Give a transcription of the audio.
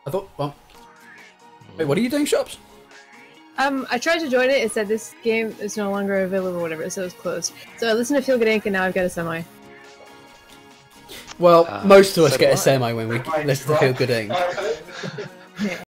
I thought. Well, wait, what are you doing, Shops? I tried to join it. It said this game is no longer available or whatever, so it was closed. So I listened to Feel Good Inc. and now I've got a semi. Well, most of us so get do a I. semi when we listen to Feel Good Inc.